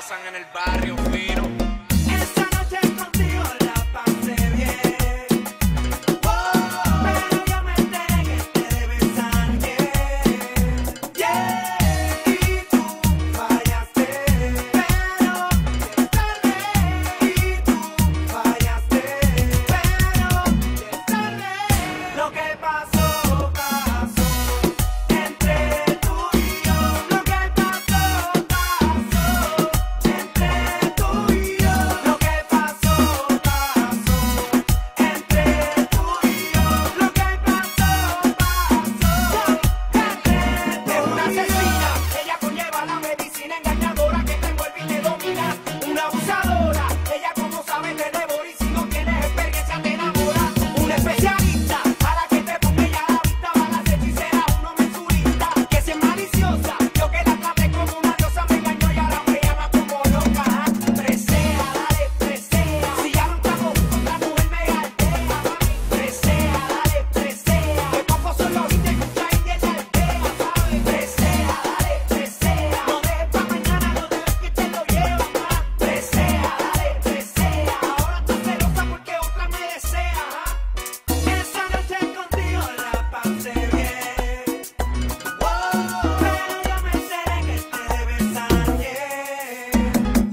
pasan en el barrio fino. Esta noche contigo la pasé bien. Pero yo me enteré que te debes a alguien. Y tú fallaste. Pero ya es tarde. Y tú fallaste. Pero ya es tarde. Lo que pasó, pasó entre tú y yo. Lo que pasó, pasó entre tú y yo. Lo que pasó, pasó entre tú y yo. Lo que pasó, pasó entre tú. Es una asesina, ella conlleva la medicina engañadora que te envuelve y te domina. Una abusadora, ella como sabe te devora y si no tienes experiencia te enamora. Una especialista, a la que te ponga ella a la vista, va la hechicera, uno mensurista, que si es maliciosa, yo que la traté como una diosa me engañó y ahora me llama como loca. Presea, dale, presea, si ya no estamos juntos, la mujer me galtea, mami. Presea, dale, presea, que pocos son los indios y mucha india en la aldea, ¿sabes? Presea, dale, presea, no dejes pa' mañana, no dejes que te lo llevan más. Presea, dale, presea, ahora estás celosa porque otra me desea, ajá. Esa noche contigo la pasé bien. Pero yo me enteré que te debes a alguien.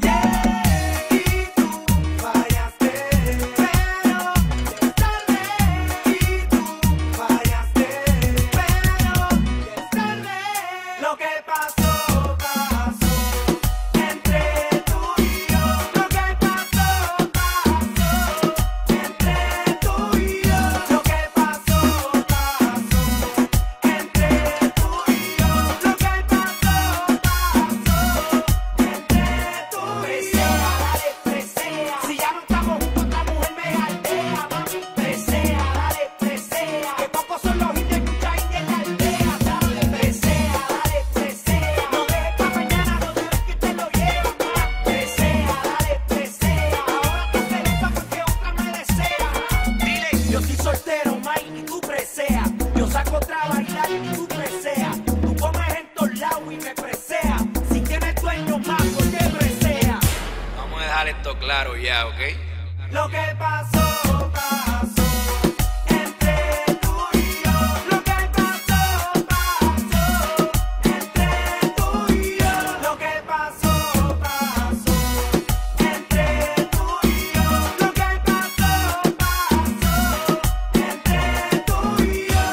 Y tú fallaste. Pero ya es tarde. Y tú fallaste. Pero ya es tarde. Lo que pasó, pasó entre tú y yo. Lo que pasó, pasó entre tú y yo. Lo que pasó, pasó entre tú y yo. Lo que pasó, pasó entre tú y yo. Presea, dale, presea, si ya no estamos juntos, otra mujer me galtea, mami. Presea, dale, presea, que pocos son los indios y mucha india en la aldea, ¿sabes? Presea, dale, presea, no dejes pa' mañana, no dejes que te lo llevan más. Presea, dale, presea, ahora estás celosa porque otra me desea. Dile, yo soy soltero, Mike, y tú presea. Yo saco otra a bailar y tú presea. Tú comes en todos lados y me presea. Si tienes dueño más, porque presea. Vamos a dejar esto claro ya, ¿ok? Lo que pasó, pasó entre tú y yo. Lo que pasó, pasó entre tú y yo. Lo que pasó, pasó entre tú y yo. Lo que pasó, pasó entre tú y yo.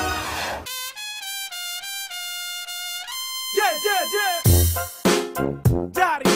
Daddy,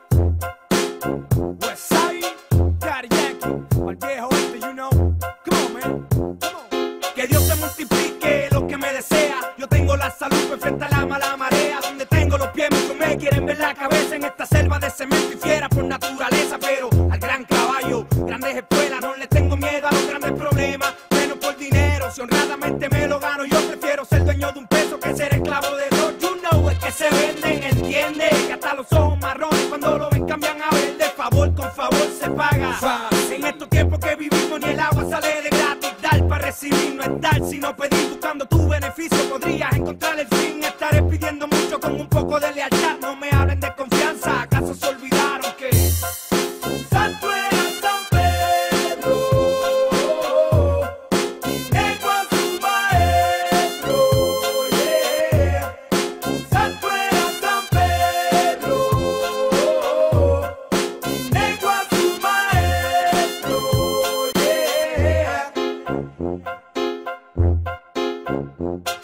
Westside, Daddy Yankee, al viejo este, you know. Come on, man. Come on. Que Dios te multiplique lo que me desea. Yo tengo la salud perfecta, la mala marea. Donde tengo los pies, muchos me quieren ver la cabeza en esta selva de cemento y fiera por naturaleza. Pero al gran caballo, grandes espuelas, no le tengo miedo a los grandes problemas. Menos por dinero, si honradamente me lo gano. Yo prefiero ser dueño de un peso que ser esclavo de dos. You know, es que se venden, entiende. Que hasta los ojos marrones cuando lo ven cambian a verde. Favor con favor se paga. En estos tiempos que vivimos ni el agua sale de gratis. Dar para recibir no es dar, sino pedir buscando tu beneficio. Podrías encontrar el fin, estaré pidiendo mucho con un poco de lealtad. No me hablen de confianza, ¿acaso se olvidaron que Santo era San Pedro? Negó a su maestro, yeah. Santo era San Pedro. Negó a su maestro, yeah.